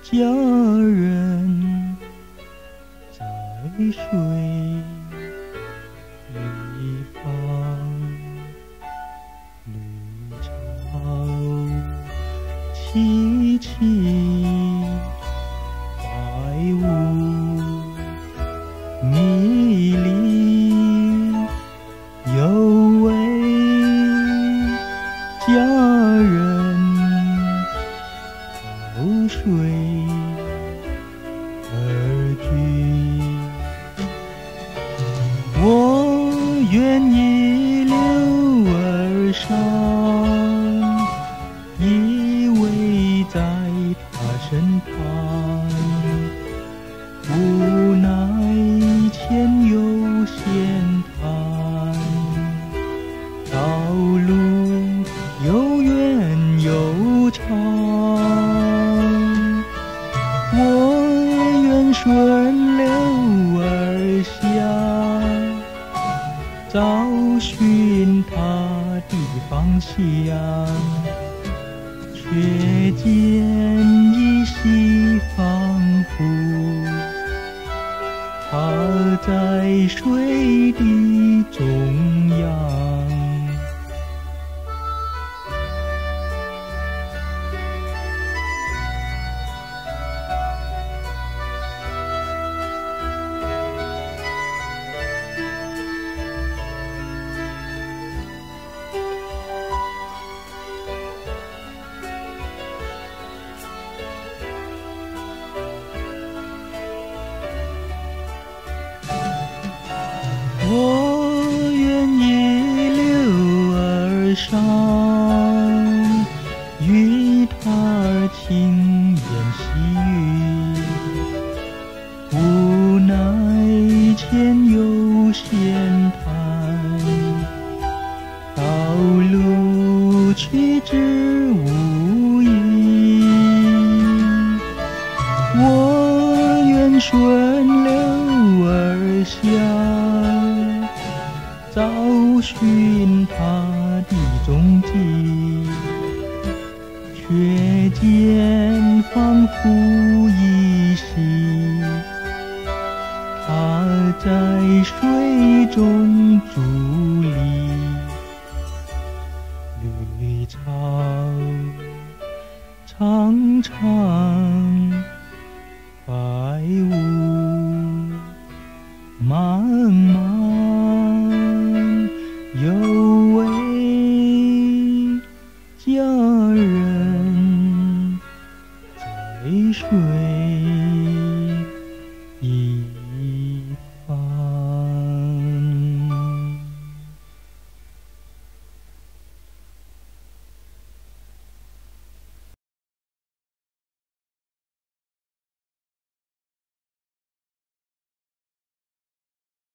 佳人在水一方，绿草萋萋，白雾迷离，有位佳人投水而居，我愿一溜而上，依偎在他身旁，无奈前有险滩，道路又远又长，我愿顺流而下，找寻他的方向，却见依稀仿佛，他在水的中央。我愿一溜而上，与他轻言细语，无奈前有险滩，道路去之无益，我愿顺流而下，找寻他的踪迹，却见仿佛依稀，他在水中伫立，绿草长长，白雾